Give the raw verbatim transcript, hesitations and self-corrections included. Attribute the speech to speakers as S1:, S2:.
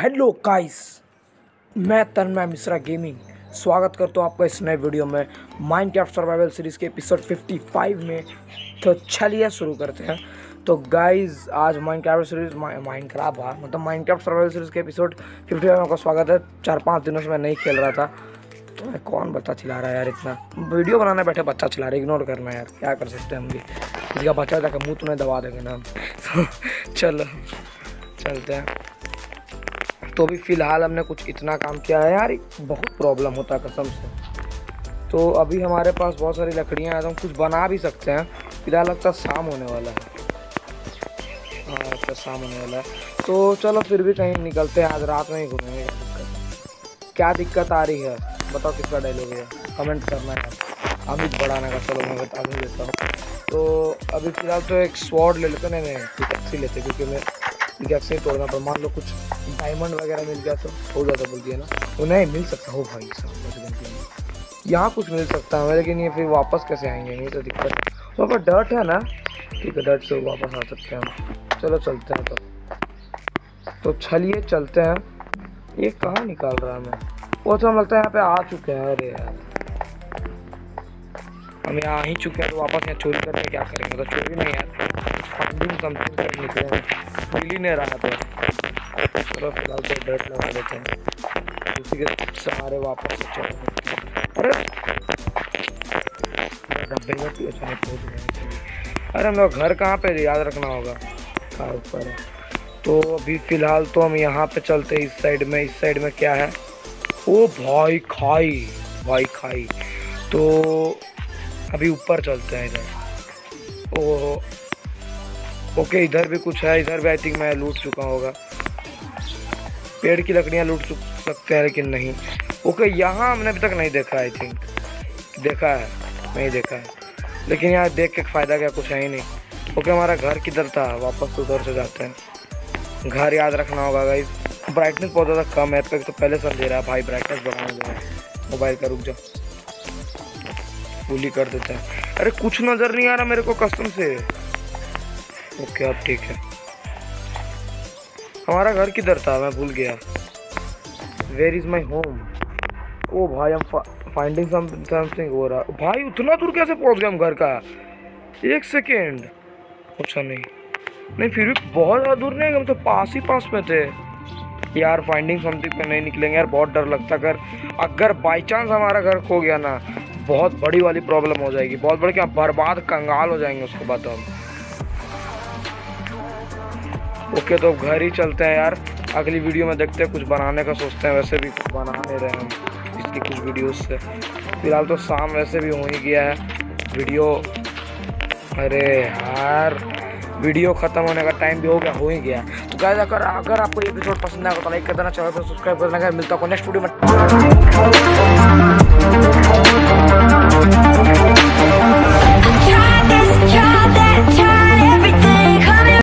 S1: Hello guys, मैं तन्मय Mishra gaming स्वागत करता हूँ आपका इस नए वीडियो में माइनक्राफ्ट सर्वाइवल सीरीज़ के एपिसोड पचपन में। तो चलिए शुरू करते हैं। तो गाइस आज माइनक्राफ्ट सीरीज़ माइनक्राफ्ट हाँ मतलब माइनक्राफ्ट सर्वाइवल सीरीज़ के एपिसोड पचपन में आपका स्वागत है। चार पाँच दिनों से मैं नहीं खेल रहा था, तो मैं कौन बच्चा चिल्ला रहा है यार, इतना वीडियो बनाने बैठे बच्चा चिल्ला रहा है, इग्नोर करना यार, क्या कर सकते हैं हम भी। किसी का बच्चा जाकर मुँह तुम्हें दबा देंगे ना हम। चलो चलते हैं। तो अभी फ़िलहाल हमने कुछ इतना काम किया है यार, बहुत प्रॉब्लम होता है कसम से। तो अभी हमारे पास बहुत सारी लकड़ियाँ हैं, तो हम कुछ बना भी सकते हैं। फिलहाल लगता है शाम होने वाला है, हाँ लगता है शाम होने वाला है। तो चलो फिर भी कहीं निकलते हैं, आज रात में ही घूमेंगे। क्या दिक्कत क्या दिक्कत आ रही है बताओ, किसका डायलॉग है, कमेंट करना है। अमित बढ़ाने का, चलो मैं बता भी देता हूँ। तो अभी फ़िलहाल तो एक स्वॉर्ड ले लेते, नहीं नहीं पिकैक्स लेते, क्योंकि मैं पिकैक्स ही तोड़ना पर मान लो कुछ डायमंड वगैरह मिल गया तो हो जाता, बोलती है ना। वो नहीं मिल सकता हो भाई साहब, यहाँ कुछ मिल सकता है लेकिन ये फिर वापस कैसे आएंगे, ये तो दिक्कत है। वहाँ पर डर्ट है ना, ठीक है डर्ट से वापस आ सकते हैं हम। चलो चलते हैं तो तो चलिए चलते हैं। ये कहाँ निकाल रहा है मैं, वो तो हम लगता है यहाँ पे आ चुके हैं। अरे यार हम यहाँ ही चुके हैं, तो वापस यहाँ चोरी करके क्या करेंगे। तो चोरी नहीं यार, फाइंडिंग समथिंग कर निकले हैं, मिल ही नहीं रहा था। चलो फिलहाल तो डर्ट लगा देते हैं, उसी के सहारे वापस से चलेंगे। अरे डब्बे में पहुँच गए। अरे हम लोग घर कहाँ पे याद रखना होगा, कहाँ ऊपर है। तो अभी फ़िलहाल तो हम यहाँ पे चलते हैं इस साइड में। इस साइड में क्या है, ओ भाई खाई, भाई खाई। तो अभी ऊपर चलते हैं इधर। ओ ओके इधर भी कुछ है, इधर भी आई थिंक मैं लूट चुका होगा। पेड़ की लकड़ियाँ लूट सकते हैं लेकिन नहीं। ओके यहाँ हमने अभी तक नहीं देखा, आई थिंक देखा है नहीं देखा है, लेकिन यहाँ देख के फ़ायदा क्या, कुछ है ही नहीं। ओके हमारा घर किधर था, वापस उधर से जाते हैं। घर याद रखना होगा गाइस। ब्राइटनेस बहुत ज़्यादा कम है तो पहले से दे रहा है भाई, ब्राइटनेस बढ़ाने दे रहा है मोबाइल का। रुक जा, फुल ही कर देते हैं। अरे कुछ नज़र नहीं आ रहा मेरे को कसम से। ओके अब ठीक है। हमारा घर किधर था मैं भूल गया। Where is my home. ओ भाई हम फाइंडिंग समथिंग हो रहा भाई, उतना दूर कैसे पहुंच गए हम घर का। एक सेकेंड, अच्छा नहीं नहीं फिर भी बहुत ज़्यादा दूर नहीं, हम तो पास ही पास में थे यार। फाइंडिंग समथिंग पे नहीं निकलेंगे यार, बहुत डर लगता। अगर अगर बाई चांस हमारा घर खो गया ना, बहुत बड़ी वाली प्रॉब्लम हो जाएगी, बहुत बड़ी, क्या बर्बाद कंगाल हो जाएंगे उसके बाद हम। ओके तो घर ही चलते हैं यार, अगली वीडियो में देखते हैं, कुछ बनाने का सोचते हैं। वैसे भी कुछ बना नहीं रहे हम इसकी कुछ वीडियोस से। फिलहाल तो शाम वैसे भी हो ही गया है वीडियो। अरे यार वीडियो ख़त्म होने का टाइम भी हो गया, हो ही गया। तो गाइस अगर अगर आपको ये एपिसोड पसंद आएगा तो लाइक कर देना, चैनल को सब्सक्राइब करना। अगर मिलता हूँ नेक्स्ट वीडियो में।